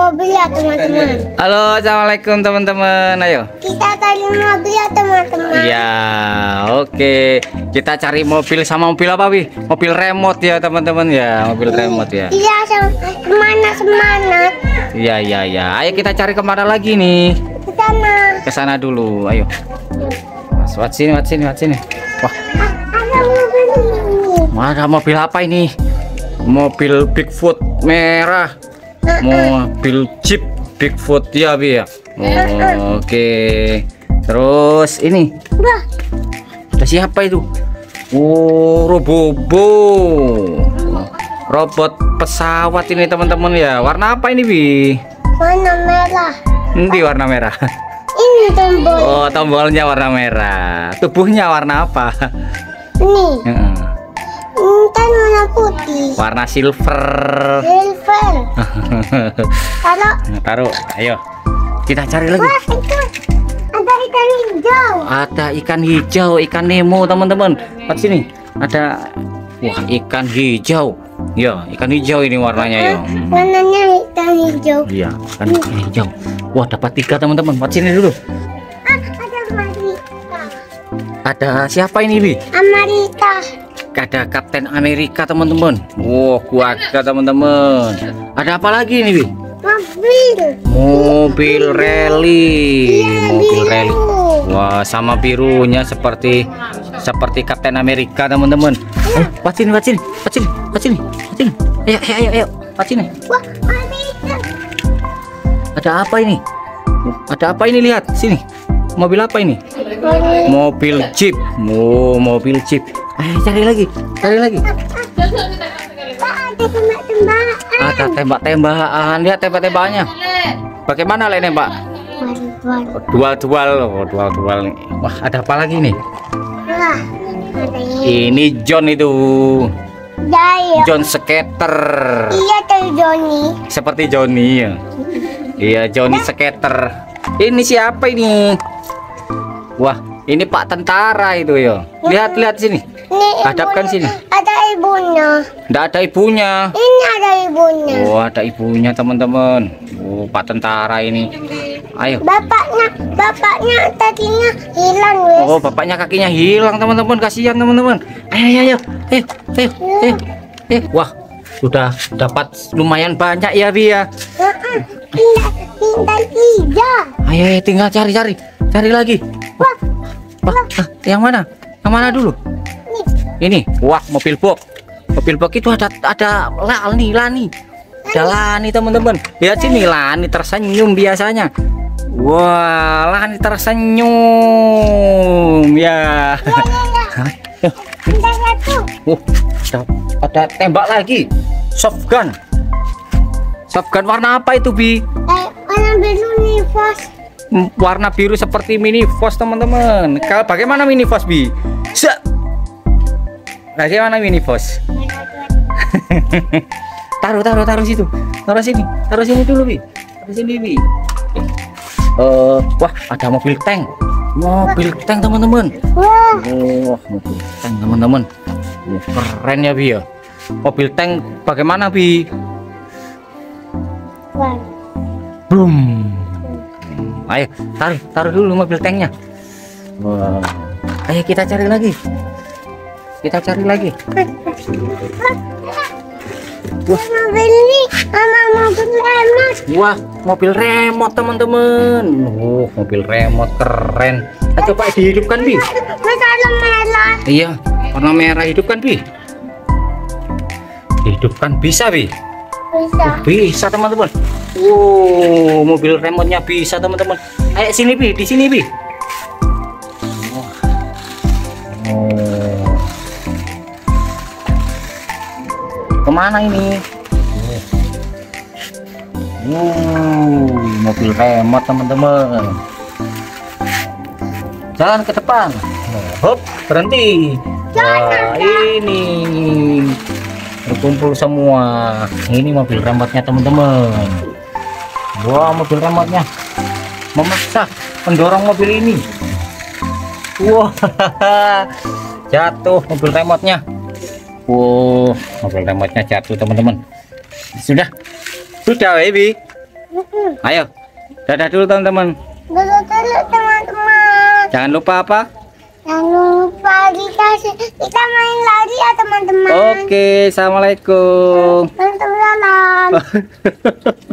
mobil ya teman-teman. Halo, assalamualaikum teman-teman. Ayo. Kita cari mobil ya teman-teman. Ya, oke. Kita cari mobil sama mobil apa, Wi? Mobil remote ya teman-teman ya, mobil remote ya. Iya, semangat. Iya. Ayo kita cari kemana lagi nih? Ke sana. Ke sana dulu. Ayo. Mas, sini. Wah, Ada mobil ini. ada mobil apa ini? Mobil Bigfoot merah. Mobil Jeep Bigfoot ya, Bi ya. Oke. Terus ini. Wah, Ada siapa itu? Robobo. Robot pesawat ini teman-teman ya. Warna apa ini, Bi? warna merah. Ini warna merah. Ini tombol. Oh, tombolnya warna merah. Tubuhnya warna apa? Ini. Heeh. Ini kan warna putih. Warna silver. Silver. Kalau Taruh. Ayo. Kita cari lagi. wah itu ada ikan hijau. Ada ikan hijau, ikan Nemo teman-teman. Lihat sini. Ada ikan hijau. Ya, ikan hijau ini warnanya ya. Warnanya ikan hijau. Iya, ikan hijau. Wah, dapat 3 teman-teman. Lihat sini dulu. Ada Amerika. Ada siapa ini, Bi? Amerika. Ada Kapten Amerika teman-teman. Wah, keluarga teman-teman. Ada apa lagi ini, Bi? Mobil. Mobil rally. Iya, Mobil biru. rally. Wah, sama birunya seperti Kapten Amerika teman-teman. Lihat sini. Ayo. Lihat sini. Wah, Amerika. Ada apa ini? Ada apa ini, lihat sini. Mobil apa ini? Mobil Jeep. Mobil Jeep. Ayo cari lagi. Pak, ada tembak-tembakan. Ada tembak-tembakan. Lihat tembak-tembakannya. Bagaimana lah nembak? Dual-dual. Oh, dual-dual nih. Wah, ada apa lagi nih? Wah, ada ini. Ini John itu. Jaya. John Skater. Iya, tuh Johnny. Seperti Johnny ya. Iya, Johnny Skater. Ini siapa ini? Wah, ini Pak Tentara itu ya. Lihat sini. Ini Hadapkan ibunya. sini. Ada ibunya. Nggak ada ibunya. Ini ada ibunya. Oh, ada ibunya teman-teman. Oh, Pak Tentara ini. Ayo. Bapaknya tadinya hilang, wes. Oh, bapaknya kakinya hilang teman-teman. Kasihan teman-teman. Ayo. Wah, sudah dapat lumayan banyak ya, Bi ya. Tinggal 3. Ayo, tinggal cari lagi. Wah, Yang mana? Yang mana dulu? Ini. Wah, mobil box. Mobil box itu ada Lani. Ada Lani teman-teman. Lihat sini, Lani tersenyum biasanya. Wah, Lani tersenyum ya. tinggal 1. Ada tembak lagi. Shotgun warna apa itu, Bi? Warna biru nih, Bos. Warna biru seperti minivos teman-teman. Kalau bagaimana minivos, Bi? Bagaimana minivos? taruh situ. Taruh sini dulu, Bi. Taruh sini, Bi. Wah, ada mobil tank. Mobil tank teman-teman. Wah, Mobil tank teman-teman. Keren ya, Bi ya. Mobil tank bagaimana, Bi? wah. Boom. Ayo, taruh dulu mobil tanknya. Wah. Ayo kita cari lagi. Mobil ini sama mobil remote. Wah, mobil remote teman-teman. Mobil remote keren. Coba dihidupkan, Bi. Warna merah. Iya, warna merah hidupkan, Bi. Hidupkan bisa, Bi. Bisa. Bisa teman-teman. Mobil remote-nya bisa teman-teman. Ayo sini, Bi, di sini, Bi. Kemana ini? Mobil remote teman-teman. Jalan ke depan. Hop, berhenti. Wah, ini berkumpul semua. Ini mobil remote-nya teman-teman. Wah, mobil remote-nya memaksa mendorong mobil ini. Wah, jatuh mobil remote-nya. Mobil remote-nya jatuh teman-teman. Sudah, baby. Ayo, dadah dulu teman-teman. Dulu teman-teman. Jangan lupa apa? Jangan lupa kita main lagi ya teman-teman. Oke, assalamualaikum. Waalaikumsalam.